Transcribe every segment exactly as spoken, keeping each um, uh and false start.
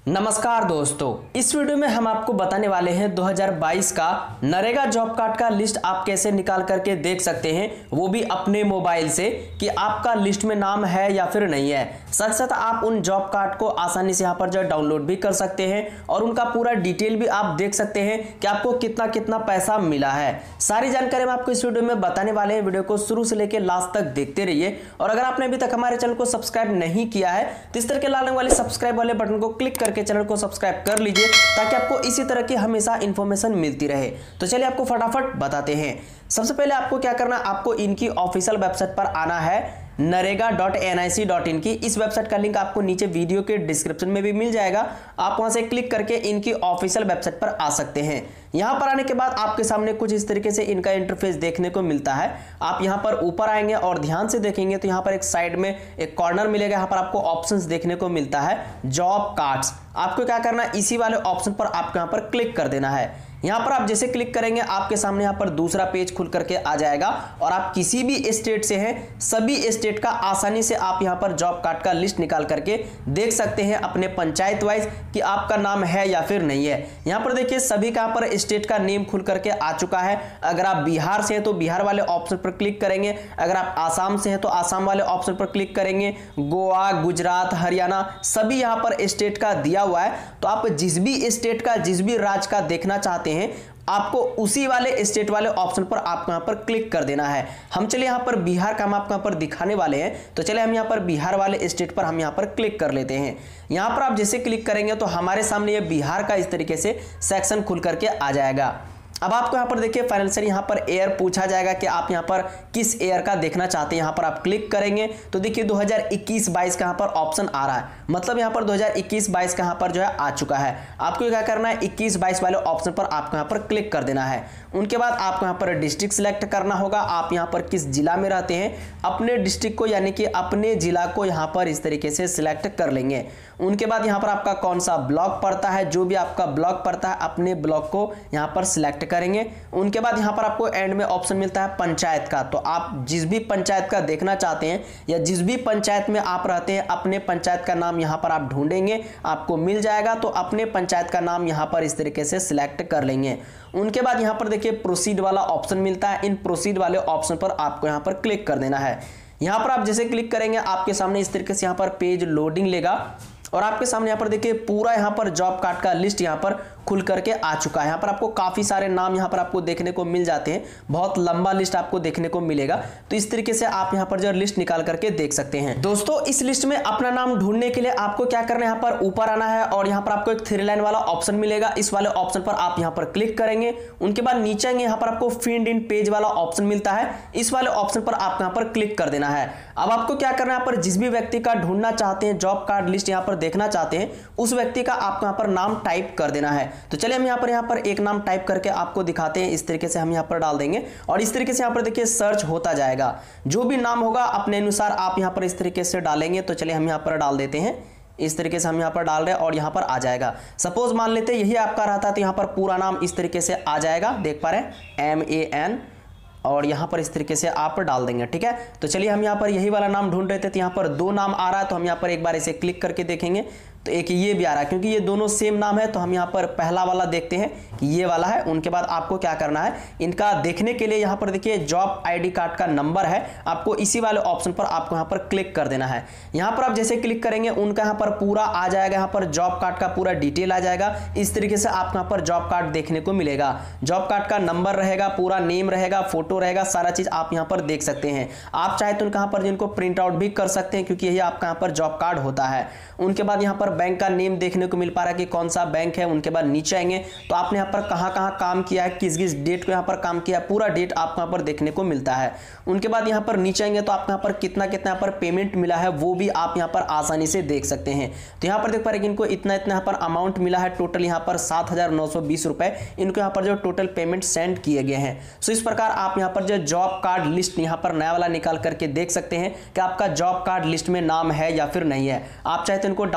नमस्कार दोस्तों, इस वीडियो में हम आपको बताने वाले हैं दो हज़ार बाईस का नरेगा जॉब कार्ड का लिस्ट आप कैसे निकाल करके देख सकते हैं, वो भी अपने मोबाइल से, कि आपका लिस्ट में नाम है या फिर नहीं है। साथ साथ आप उन जॉब कार्ड को आसानी से यहाँ पर जो डाउनलोड भी कर सकते हैं और उनका पूरा डिटेल भी आप देख सकते हैं कि आपको कितना कितना पैसा मिला है। सारी जानकारी हम आपको इस वीडियो में बताने वाले हैं। वीडियो को शुरू से लेकर लास्ट तक देखते रहिए और अगर आपने अभी तक हमारे चैनल को सब्सक्राइब नहीं किया है तो इस तरह के लाल रंग वाले सब्सक्राइब वाले बटन को क्लिक करके चैनल को सब्सक्राइब कर लीजिए ताकि आपको इसी तरह की हमेशा इंफॉर्मेशन मिलती रहे। तो चलिए आपको फटाफट बताते हैं। सबसे पहले आपको क्या करना है, आपको इनकी ऑफिशियल वेबसाइट पर आना है NREGA dot N I C dot in की। इस वेबसाइट का लिंक आपको नीचे वीडियो के डिस्क्रिप्शन में भी मिल जाएगा। आप वहां से क्लिक करके इनकी ऑफिशियल वेबसाइट पर आ सकते हैं। यहां पर आने के बाद आपके सामने कुछ इस तरीके से इनका इंटरफेस देखने को मिलता है। आप यहां पर ऊपर आएंगे और ध्यान से देखेंगे तो यहां पर एक साइड में एक कॉर्नर मिलेगा। यहां पर आपको ऑप्शंस देखने को मिलता है जॉब कार्ड्स। आपको क्या करना है, इसी वाले ऑप्शन पर आपको यहां पर क्लिक कर देना है। यहां पर आप जैसे क्लिक करेंगे आपके सामने यहां पर दूसरा पेज खुल करके आ जाएगा और आप किसी भी स्टेट से हैं, सभी स्टेट का आसानी से आप यहां पर जॉब कार्ड का लिस्ट निकाल करके देख सकते हैं अपने पंचायत वाइज कि आपका नाम है या फिर नहीं है। यहां पर देखिए सभी का पर स्टेट का नेम खुल करके आ चुका है। अगर आप बिहार से हैं तो बिहार वाले ऑप्शन पर क्लिक करेंगे, अगर आप आसाम से हैं तो आसाम वाले ऑप्शन पर क्लिक करेंगे, गोवा, गुजरात, हरियाणा सभी यहां पर स्टेट का दिया हुआ है। तो आप जिस भी स्टेट का, जिस भी राज्य का देखना चाहते हैं आपको उसी वाले स्टेट वाले ऑप्शन पर आपको यहां पर क्लिक कर देना है। हम चलिए यहां पर बिहार का हम आपको यहां पर दिखाने वाले हैं, तो चलिए हम यहां पर बिहार वाले स्टेट पर हम यहां पर क्लिक कर लेते हैं। यहां पर आप जैसे क्लिक करेंगे तो हमारे सामने ये बिहार का इस तरीके से सेक्शन खुल करके आ जाएगा। अब आपको यहां पर देखिए फाइनेंशियल यहां पर ईयर पूछा जाएगा कि आप यहां पर किस ईयर का देखना चाहते हैं। यहां पर आप क्लिक करेंगे तो देखिए दो हज़ार इक्कीस बाईस का यहां पर ऑप्शन आ रहा है, मतलब यहां पर दो हज़ार इक्कीस बाईस का यहां पर जो है आ चुका है। आपको क्या करना है, इक्कीस बाईस वाले ऑप्शन पर आपको यहां पर क्लिक कर देना है। उनके बाद आपको यहां पर डिस्ट्रिक्ट सिलेक्ट करना होगा, आप यहां पर किस जिला में रहते हैं अपने डिस्ट्रिक्ट को यानी कि अपने जिला को यहां पर इस तरीके से सिलेक्ट कर लेंगे। उनके बाद यहां पर आपका कौन सा ब्लॉक पड़ता है, जो भी आपका ब्लॉक पड़ता है अपने ब्लॉक को यहां पर सिलेक्ट करेंगे। उनके बाद यहां पर आपको एंड में ऑप्शन मिलता है पंचायत का, तो आप जिस भी पंचायत का देखना चाहते हैं या जिस भी पंचायत में आप रहते हैं अपने पंचायत का नाम यहां पर आप ढूंढेंगे, आपको मिल जाएगा। तो अपने पंचायत का नाम यहां पर इस तरीके से सिलेक्ट कर लेंगे। उनके बाद यहां पर देखिए प्रोसीड वाला ऑप्शन मिलता है, इन प्रोसीड वाले ऑप्शन पर आपको यहां पर क्लिक कर देना है। यहां पर आप जैसे क्लिक करेंगे आपके सामने इस तरीके से यहां पर पेज लोडिंग लेगा और आपके सामने यहां पर देखिए पूरा यहां पर जॉब कार्ड का लिस्ट यहां पर खुल करके आ चुका है। यहां पर आपको काफी सारे नाम यहां पर आपको देखने को मिल जाते हैं, बहुत लंबा लिस्ट आपको देखने को मिलेगा। तो इस तरीके से आप यहां पर जो लिस्ट निकाल करके देख सकते हैं। दोस्तों इस लिस्ट में अपना नाम ढूंढने के लिए आपको क्या करना है, यहां पर ऊपर आना है और यहां पर आपको एक थ्री लाइन वाला ऑप्शन मिलेगा। इस वाले ऑप्शन पर आप यहां पर क्लिक करेंगे। उनके बाद नीचे आएंगे, यहां पर आपको फील्ड इन पेज वाला ऑप्शन मिलता है, इस वाले ऑप्शन पर आप यहां पर क्लिक कर देना है। अब आपको क्या करना है, यहां पर जिस भी व्यक्ति का ढूंढना चाहते हैं, जॉब कार्ड लिस्ट यहां पर देखना चाहते हैं, उस व्यक्ति का आपको यहां पर नाम टाइप कर देना है। तो चलिए हम यहां पर यहां पर एक नाम टाइप करके आपको दिखाते हैं। इस तरीके से हम यहां पर डाल देंगे और इस तरीके से यहां पर देखिए सर्च होता जाएगा। जो भी नाम होगा अपने अनुसार आप यहां पर इस तरीके से डालेंगे। तो चलिए हम यहां पर डाल देते हैं, इस तरीके से हम यहां पर डाल रहे हैं और यहां पर आ जाएगा। सपोज मान लेते हैं यही आपका रहता है तो यहां पर पूरा नाम इस तरीके से आ जाएगा, देख पा रहे हैं एम ए एन, और यहां पर इस तरीके से आप डाल देंगे। ठीक है, तो चलिए हम यहां पर यही वाला नाम ढूंढ रहे थे, तो यहां पर दो नाम आ रहा है तो हम यहां पर एक बार इसे क्लिक करके देखेंगे तो एक ये भी आ रहा है, क्योंकि ये दोनों सेम नाम है। तो हम यहाँ पर पहला वाला देखते हैं कि ये वाला है। उनके बाद आपको क्या करना है, इनका देखने के लिए यहाँ पर देखिए जॉब आईडी कार्ड का नंबर है, आपको इसी वाले ऑप्शन पर आपको यहाँ पर क्लिक कर देना है। यहाँ पर आप जैसे क्लिक करेंगे उनका यहाँ पर पूरा आ जाएगा, यहाँ पर जॉब कार्ड का पूरा डिटेल आ जाएगा। इस तरीके से आपको यहाँ पर जॉब कार्ड देखने को मिलेगा। जॉब कार्ड का नंबर रहेगा, पूरा नेम रहेगा, फोटो रहेगा, सारा चीज आप यहाँ पर देख सकते हैं। आप चाहे तो यहाँ पर जिनको प्रिंट आउट भी कर सकते हैं, क्योंकि यही आपका यहाँ पर जॉब कार्ड होता है। उनके बाद यहाँ पर बैंक का नेम देखने को मिल पा रहा है कि कौन सा बैंक है। उनके बाद नीचे आएंगे तो आपने यहाँ पर कहाँ कहाँ काम किया है, किस किस डेट को यहाँ पर काम किया है, पूरा डेट आपको यहाँ पर देखने को मिलता है। उनके बाद यहाँ पर नीचे आएंगे तो आपको यहाँ पर कितना कितना यहाँ पर पेमेंट मिला है वो भी आप यहाँ पर आसानी से देख सकते हैं। तो यहाँ पर देख पा रहे हैं इनको इतना इतना यहाँ पर अमाउंट मिला है, टोटल यहाँ पर सात हजार नौ सौ बीस रुपए इनको यहाँ पर जो टोटल पेमेंट सेंड किए गए हैं। सो इस प्रकार आप यहाँ पर जो जॉब कार्ड लिस्ट यहाँ पर नया वाला निकाल करके देख सकते हैं कि आपका जॉब कार्ड लिस्ट में नाम है या फिर नहीं है। आप चाहे तो इनको डाउनलोड भी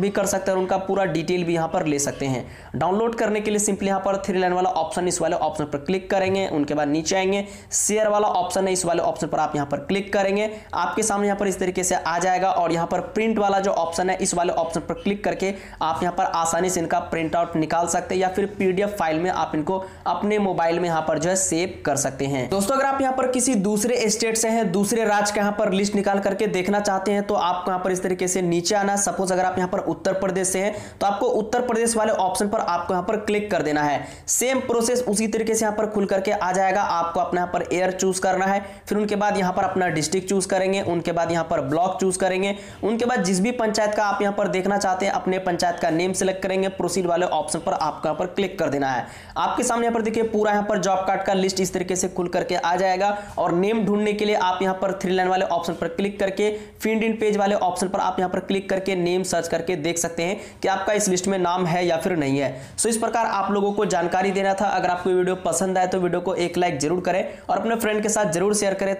भी कर सकते हैं और उनका पूरा डिटेल भी यहाँ पर ले सकते हैं। डाउनलोड करने के लिए सिंपली यहाँ पर थ्री लाइन वाला ऑप्शन, इस वाले ऑप्शन पर क्लिक करेंगे। उनके बाद नीचे आएंगे, शेयर वाला ऑप्शन है, इस वाले ऑप्शन पर आप यहाँ पर क्लिक करेंगे। आपके सामने यहाँ पर इस तरीके से आ जाएगा और यहाँ पर प्रिंट वाला जो ऑप्शन है, इस वाले ऑप्शन पर क्लिक करके आप यहाँ पर आसानी से इनका प्रिंट आउट निकाल सकते हैं या फिर पीडीएफ फाइल में आप इनको अपने मोबाइल में यहाँ पर जो है सेव कर सकते हैं। दोस्तों अगर आप यहाँ पर किसी दूसरे स्टेट से हैं, दूसरे राज्य का यहाँ पर लिस्ट निकाल करके देखना चाहते हैं तो आपको यहाँ पर इस तरीके से नीचे आना है। सपोज अगर आप यहाँ पर उत्तर प्रदेश से हैं तो आपको उत्तर प्रदेश वाले ऑप्शन पर आपको यहाँ पर क्लिक कर देना है। सेम प्रोसेस उसी तरीके से यहाँ पर खुल करके आ जाएगा। आपको अपने यहाँ पर एयर चूज करना है, फिर उनके बाद यहाँ पर अपना डिस्ट्रिक्ट चूज करेंगे, उनके बाद यहाँ पर ब्लॉक चूज करेंगे, उनके बाद जिस भी पंचायत का आप यहाँ पर देखना चाहते हैं अपने पंचायत का नेम सेलेक्ट करेंगे। प्रोसीड वाले ऑप्शन पर आपको यहाँ पर क्लिक कर देना है। आपके सामने यहाँ पर देखिए पूरा यहाँ पर जॉब कार्ड का लिस्ट इस तरीके से खुल करके आ जाएगा और नेम ढूंढने के लिए आप यहाँ पर थ्री लाइन वाले ऑप्शन पर क्लिक करके फील्ड इन पेज वाले ऑप्शन पर आप यहाँ पर क्लिक करके नेम सर्च करके देख सकते हैं कि आपका इस लिस्ट में नाम है या फिर नहीं है। सो इस प्रकार आप लोगों को जानकारी देना था। अगर आपको वीडियो पसंद आए तो वीडियो को एक लाइक जरूर करें और अपने फ्रेंड के साथ जरूर शेयर करें।